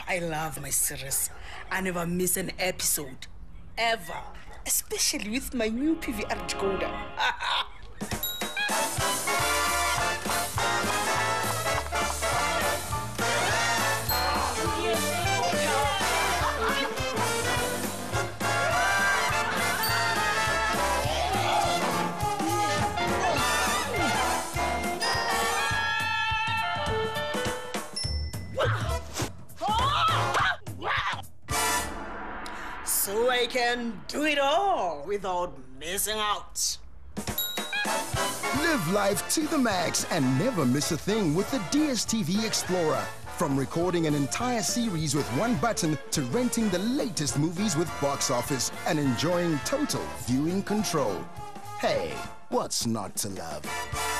I love my series. I never miss an episode. Ever. Especially with my new PVR decoder. So I can do it all without missing out. Live life to the max and never miss a thing with the DStv Explora. From recording an entire series with one button to renting the latest movies with box office and enjoying total viewing control. Hey, what's not to love?